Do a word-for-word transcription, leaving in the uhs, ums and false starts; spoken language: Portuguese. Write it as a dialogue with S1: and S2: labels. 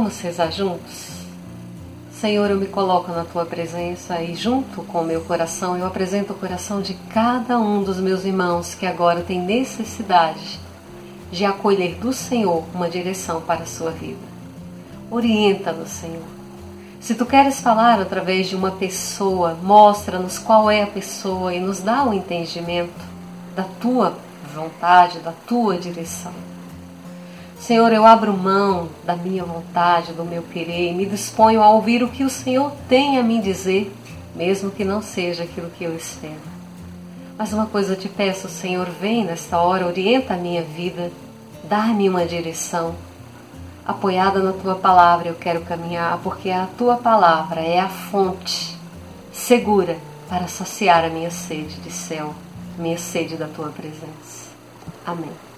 S1: Vamos rezar juntos? Senhor, eu me coloco na Tua presença e junto com o meu coração eu apresento o coração de cada um dos meus irmãos que agora tem necessidade de acolher do Senhor uma direção para a sua vida. Orienta-nos, Senhor. Se Tu queres falar através de uma pessoa, mostra-nos qual é a pessoa e nos dá o entendimento da Tua vontade, da Tua direção. Senhor, eu abro mão da minha vontade, do meu querer e me disponho a ouvir o que o Senhor tem a me dizer, mesmo que não seja aquilo que eu espero. Mas uma coisa eu te peço, Senhor, vem nesta hora, orienta a minha vida, dá-me uma direção. Apoiada na Tua palavra eu quero caminhar, porque a Tua palavra é a fonte segura para saciar a minha sede de céu, minha sede da Tua presença. Amém.